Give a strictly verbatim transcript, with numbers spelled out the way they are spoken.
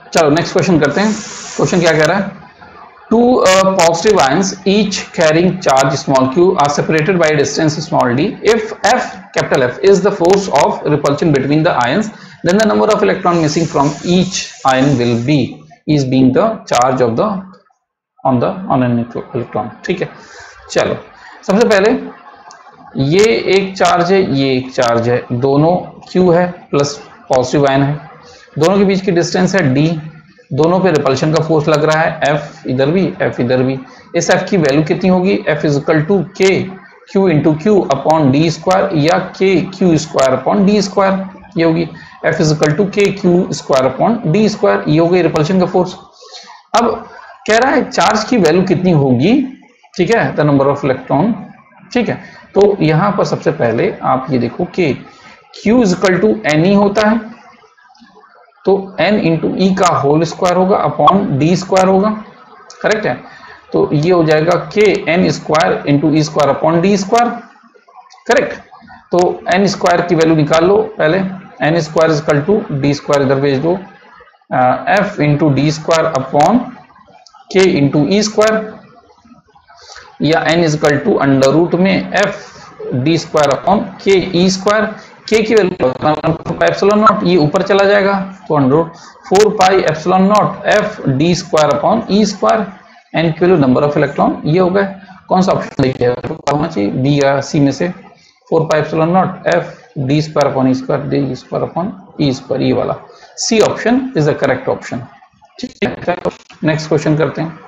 चलो next question करते हैं। क्वेश्चन क्या कह रहा है, two positive ions each carrying charge small q are separated by distance small d if f capital F is the force of repulsion between the ions then the number of electron missing from each ion will be is being the charge of the on the on an electron। ठीक है, चलो सबसे पहले ये एक charge है, ये एक चार्ज है, दोनों q है प्लस पॉजिटिव आयन है, दोनों के बीच की डिस्टेंस है d, दोनों पे रिपल्शन का फोर्स लग रहा है F इधर भी F इधर भी। इस F की वैल्यू कितनी होगी, F is equal to K Q into Q upon D square या K Q square upon D square, ये होगी F is equal to K Q square upon D square, ये हो गई रिपल्शन का फोर्स। अब कह रहा है चार्ज की वैल्यू कितनी होगी, ठीक है, द नंबर ऑफ इलेक्ट्रॉन। ठीक है, तो यहां पर सबसे पहले आप ये देखो कि Q is equal to N E होता है, तो n इंटू ई का होल स्क्वायर होगा अपॉन डी स्क्वायर होगा, करेक्ट है। तो ये हो जाएगा K N square into E square upon D square, correct. तो n स्क्वायर की वैल्यू निकाल लो पहले, n स्क्वायर is equal to D square इधर भेज दो, f into D square upon K into E square, या n is equal to under root में f D square upon K E square, के की वैल्यू एप्सिलॉन नॉट, ये ऊपर चला जाएगा तो under four pi epsilon naught F D square upon E square, N की वैल्यू नंबर ऑफ इलेक्ट्रॉन, ये हो गए। कौन सा ऑप्शन देखिए होना चाहिए, बी या सी में से, four pi epsilon naught F D square upon E square D square upon E square, ये वाला C option is the correct option. ठीक है, नेक्स्ट क्वेश्चन करते हैं।